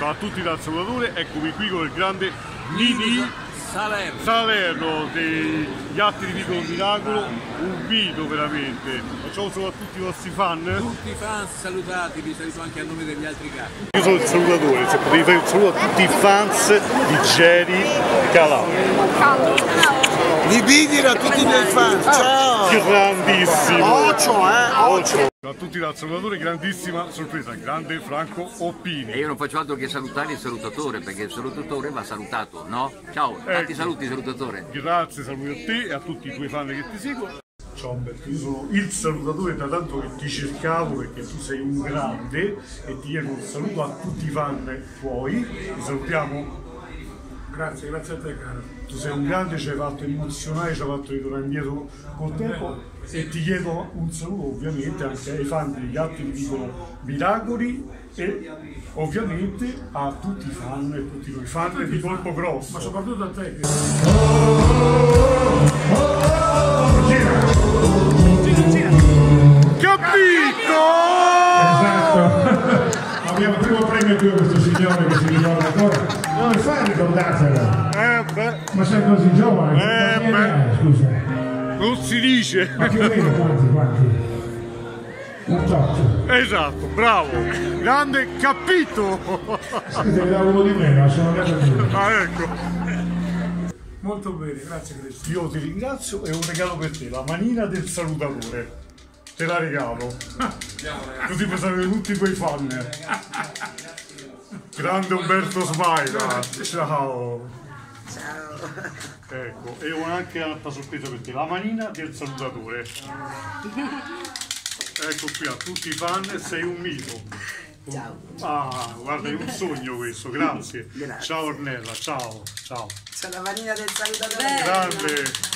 Ciao a tutti dal Salutatore, eccomi qui con il grande Nini Salerno degli Atti di Piccolo Miracolo, un video veramente. Facciamo solo a tutti i vostri fan. Tutti i fan salutati, vi saluto anche a nome degli altri gatti. Io sono il Salutatore, se potevi fare un saluto a tutti i fans di Jerry Calà. Libidine a tutti i miei fan, ciao! Grandissimo! Ocio, Ocio! A tutti dal Salutatore, grandissima sorpresa, grande Franco Oppini. E io non faccio altro che salutare il salutatore, perché il salutatore va salutato, no? Ciao, tanti saluti salutatore. Grazie, saluti a te e a tutti i tuoi fan che ti seguono. Ciao Umberto, io sono il Salutatore da tanto che ti cercavo perché tu sei un grande e ti chiedo un saluto a tutti i fan tuoi. Ti salutiamo. Grazie a te caro. Tu sei un grande, ci hai fatto emozionare, ci hai fatto ritornare indietro col tempo e ti chiedo un saluto ovviamente anche ai fan degli Atti di Piccolo Miracoli e ovviamente a tutti i fan e tutti noi fan di Colpo Grosso. Ma soprattutto a te. Capito! Esatto! Abbiamo il primo premio qui a questo signore che si ricorda ancora. Non fai ricordarsela! Ma sei così giovane? Scusa. Non si dice! Ma più o meno quanti? Un tot. Esatto, bravo! Grande capito! Scusa, ne davo uno di meno, sono andato giù. Ah, ecco! Molto bene, grazie Cristo. Io ti ringrazio e un regalo per te, la manina del Salutatore. Te la regalo. Così puoi sapere tutti i tuoi fan. Grande Umberto Smaila. Ciao. Ciao. Ecco, e ho anche un'altra sorpresa per te, la manina del Salutatore. Ecco qui a tutti i fan, sei un mito. Ciao. Ah, guarda, è un sogno questo, grazie. Grazie. Ciao Ornella, ciao, ciao. Sono la manina del Salutatore. Grande.